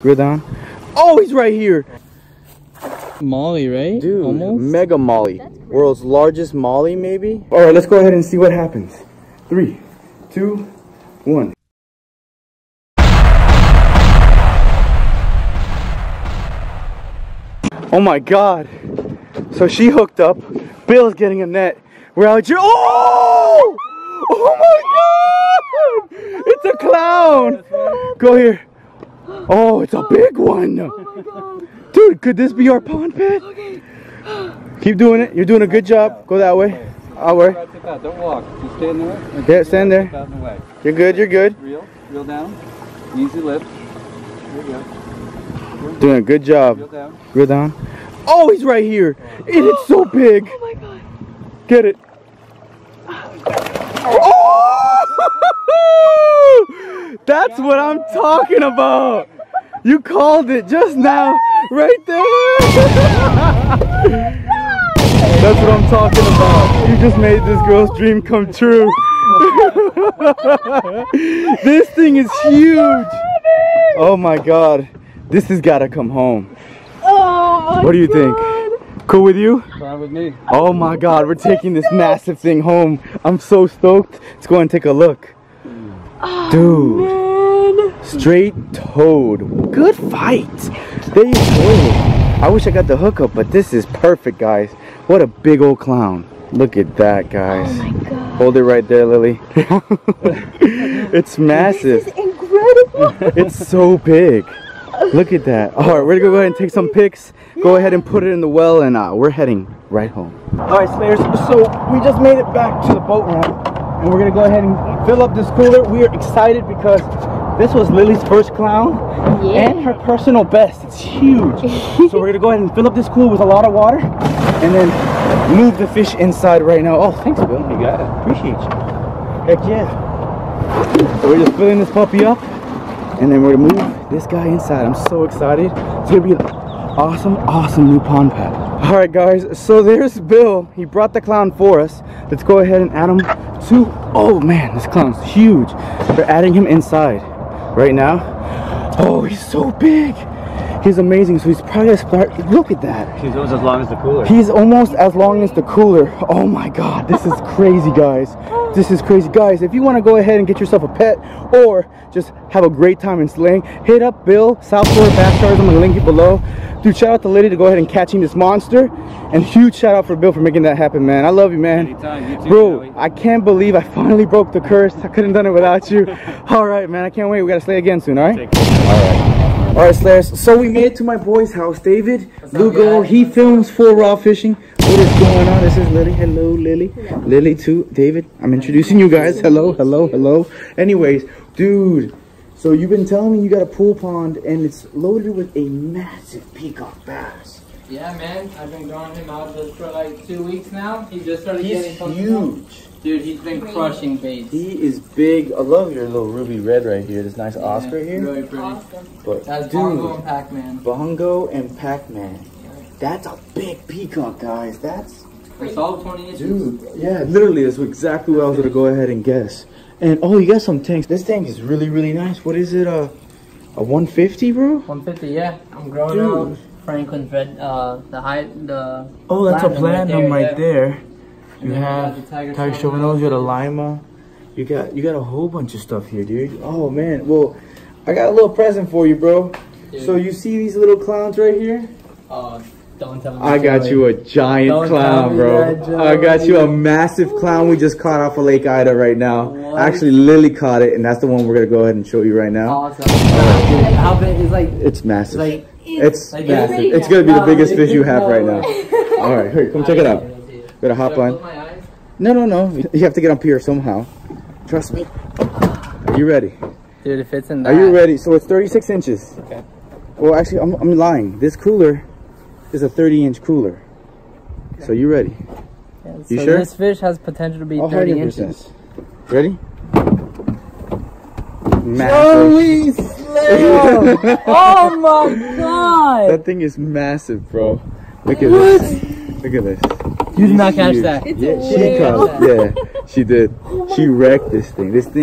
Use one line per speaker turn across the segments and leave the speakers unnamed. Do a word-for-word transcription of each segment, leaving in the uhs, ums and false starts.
Grill down. Oh, he's right here.
Molly, right?
Dude,
almost.
mega molly. World's largest molly, maybe? All right, let's go ahead and see what happens. Three, two, one. Oh my God. So she hooked up. Bill's getting a net. We're out here. Oh! Oh my God! It's a clown! Go here. Oh, it's a big one.
Oh my God.
Dude, could this be our pond pit?
Okay.
Keep doing it. You're doing a good job. Go that way. Our way.
Don't walk. Just stand there.
Yeah, stand there.
Out in the way.
You're good. You're good.
Reel. Reel down. Easy lift. There you go.
Doing a good job.
Reel down.
Reel down. Oh, he's right here. And it's so big.
Oh my God.
Get it. Oh! That's what I'm talking about. You called it just now. Right there. That's what I'm talking about. You just made this girl's dream come true. This thing is huge. Oh my God. This has got to come home.
Oh my
What do you
God.
think? Cool with you?
Fine with me.
Oh my God, we're taking this massive thing home. I'm so stoked. Let's go and take a look.
Oh,
Dude,
man.
straight toad. Good fight. They enjoyed it. I wish I got the hookup, but this is perfect, guys. What a big old clown. Look at that, guys.
Oh my God.
Hold it right there, Lily. It's massive.
This is incredible.
It's so big. Look at that. All right, we're gonna go ahead and take some pics. Go ahead and put it in the well, and uh, we're heading right home. All right, Slayers. So we just made it back to the boat ramp, and we're gonna go ahead and fill up this cooler. We are excited because this was Lily's first clown
Yeah.
and her personal best. It's huge. So we're gonna go ahead and fill up this cooler with a lot of water, and then move the fish inside right now. Oh, thanks, Bill. You got it. Appreciate you. Heck yeah. So we're just filling this puppy up, and then we're gonna move this guy inside. I'm so excited. It's gonna be an awesome, awesome new pond pad. All right, guys. So there's Bill. He brought the clown for us. Let's go ahead and add him to. Oh man, this clown's huge. We're adding him inside right now. Oh, he's so big. He's amazing. So he's probably a start. Look at that.
He's almost as long as the cooler.
He's almost as long as the cooler. Oh my God, this is crazy, guys. This is crazy. Guys, if you want to go ahead and get yourself a pet or just have a great time in slaying, hit up Bill, South Florida Bass Stars. I'm going to link it below. Dude, shout out to Liddy to go ahead and catching this monster. And huge shout out for Bill for making that happen, man. I love you, man.
Anytime. You too,
Bro,
Joey.
I can't believe I finally broke the curse. I couldn't have done it without you. All right, man. I can't wait. We got to slay again soon, all right?
Take care.
All right. All right, Slayers. So we made it to my boy's house, David Lugo. He films for raw fishing. What is going on? This is Lily. Hello, Lily. Hello. Lily too. David, I'm introducing you guys. Hello, hello, hello. Anyways, dude. So you've been telling me you got a pool pond and it's loaded with a massive peacock bass.
Yeah, man. I've been growing him out just for like two weeks now. He just started
He's
getting something
huge.
up. Dude, he's been crushing baits.
He is big. I love your little ruby red right here. This nice
Yeah,
Oscar here.
Really pretty.
Awesome.
But
That's
dude,
Bongo and Pac-Man.
Bongo and Pac-Man. That's a big peacock, guys. That's
It's all twenty inches.
dude. Yeah, literally, that's exactly what I was gonna go ahead and guess. And oh, you got some tanks. This tank is really, really nice. What is it? Uh, a one fifty, bro?
one fifty, yeah. I'm growing
Dude.
out Franklin's red. Uh, the high, the.
Oh, that's a
platinum
platinum right
yeah.
there. You
And then we
have
got the Tiger
Tiger
Chauvinos.
Chauvinos, you got a Lima. You got you got a whole bunch of stuff here, dude. Oh man, well, I got a little present for you, bro.
Dude.
So you see these little clowns right here?
Uh, don't tell me.
I got you a giant
Don't tell
clown,
me
bro.
that,
I got you a
Joey.
massive clown we just caught off of Lake Ida right now.
What?
Actually, Lily caught it, and that's the one we're gonna go ahead and show you right now.
Awesome. Dude, how big is like?
It's massive.
Like.
It's
Like
massive.
big.
It's gonna be the
No,
biggest
it-
fish you have
no
right
way.
now. All right, here, come check it out. Got a hop line. No, no, no. You have to get up here somehow. Trust me. Are you ready?
Dude, it fits in that.
Are you ready? So it's thirty-six inches.
Okay.
Well, actually, I'm, I'm lying. This cooler is a thirty inch cooler. So you ready?
Yeah,
You
so
sure?
This fish has potential to be
I'll
thirty
hide your
inches.
business. Ready? Massive.
Oh my god!
That thing is massive, bro. Look at this. Look at this.
You did not catch
Huge.
that.
It's
Yeah,
a
she
whale.
caught. Yeah, she did. She wrecked this thing. This thing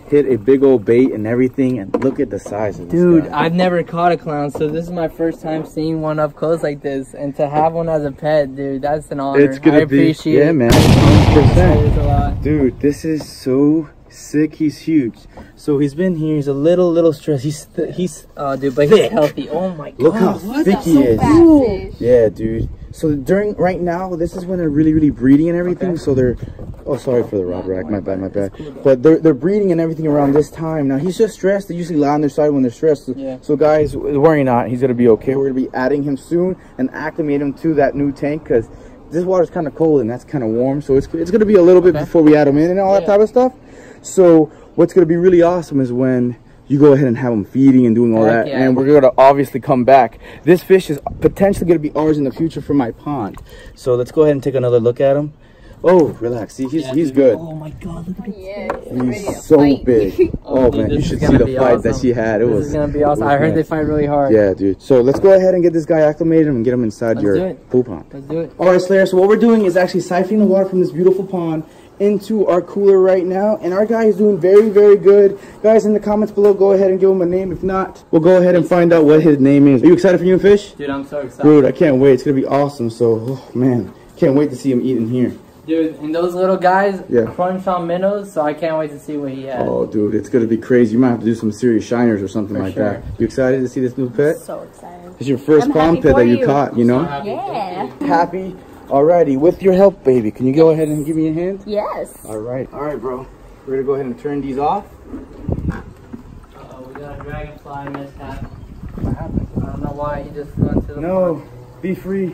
hit a big old bait and everything, and look at the size of this
Dude,
guy.
I've never caught a clown, so this is my first time seeing one up close like this, and to have one as a pet, dude, that's an honor.
It's gonna
I
be,
appreciate
yeah,
it.
man, one hundred percent.
It a lot.
Dude, this is so sick. He's huge. So he's been here. He's a little, little stressed. He's, th he's.
Oh, dude, but
thick.
he's healthy. Oh my god.
Look how thick he is.
Fat fish.
Yeah, dude. So during right now, this is when they're really, really breeding and everything.
Okay.
So they're. Oh, sorry for the rod rack. My bad, my bad. But they're they're breeding and everything around this time. Now he's just stressed. They usually lie on their side when they're stressed.
Yeah.
So guys, worry not. He's gonna be okay. We're gonna be adding him soon and acclimate him to that new tank because this water's kind of cold and that's kind of warm. So it's it's gonna be a little bit
Okay.
before we add him in and all that
Yeah.
type of stuff. So what's gonna be really awesome is when you go ahead and have them feeding and doing all
Heck
that,
yeah.
and we're gonna obviously come back. This fish is potentially gonna be ours in the future for my pond. So let's go ahead and take another look at him. Oh, relax. See, he's
Yeah,
he's
dude.
good.
Oh my god, look at it.
Yeah, he's ready to
He's so
fight.
big. Oh,
dude,
man, you
this
should
is
see
gonna
the
be
fight that
awesome.
she had. It
This
was.
is gonna be awesome.
it was
I heard they
nice.
fight really hard.
Yeah, dude. So let's go ahead and get this guy acclimated and get him inside
Let's
your
do it.
pool pond.
Let's do it.
All right, Slayer. So what we're doing is actually siphoning the water from this beautiful pond into our cooler right now, and our guy is doing very, very good. Guys, in the comments below, go ahead and give him a name. If not, we'll go ahead and find out what his name is. Are you excited for new fish?
Dude, I'm so excited.
Dude, I can't wait. It's gonna be awesome. So, oh, man, can't wait to see him eating here.
Dude, and those little guys,
Yeah.
crunch on minnows, so I can't wait to see what he has.
Oh, dude, it's gonna be crazy. You might have to do some serious shiners or something
For
like
sure.
that. You excited to see this new pet?
So excited.
It's your first
I'm
pond
happy
pet
for
that you
you.
caught, you
So
know?
happy.
Yeah.
Happy. Alrighty, with your help, baby. Can you go ahead and give me a hand?
Yes.
All right. All right, bro. We're gonna go ahead and turn these off.
Uh-oh, we got a dragonfly mishap.
What happened?
I don't know why he just flew into the
No,
pond.
be free.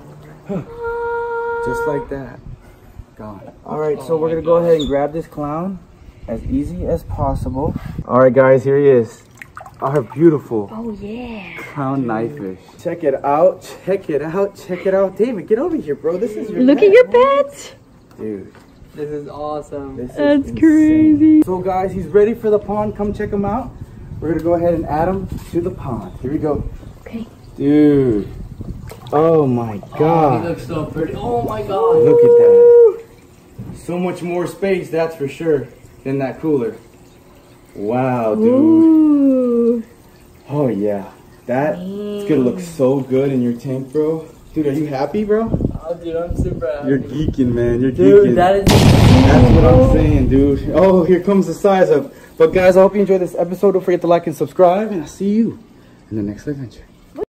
Just like that. Gone. All right, so
Oh
we're
my
gonna go
gosh.
ahead and grab this clown as easy as possible. All right, guys, here he is. Our beautiful
Oh yeah.
clown knifefish. Check it out. Check it out. Check it out. David, get over here, bro. This is your
Look
pet.
at your pet.
Dude.
This is awesome.
This is
That's
insane.
crazy.
So guys, he's ready for the pond. Come check him out. We're gonna go ahead and add him to the pond. Here we go.
Okay.
Dude. Oh my
Oh,
god.
he looks so pretty. Oh my god.
Look at that. So much more space, that's for sure, than that cooler. Wow, dude.
Ooh.
Oh yeah. That it's gonna look so good in your tank, bro. Dude, are you happy, bro?
Oh, dude, I'm super happy.
You're geeking, man. You're
Dude,
geeking.
that is.
That's what I'm saying, dude. Oh, here comes the size up. But guys, I hope you enjoyed this episode. Don't forget to like and subscribe, and I'll see you in the next adventure.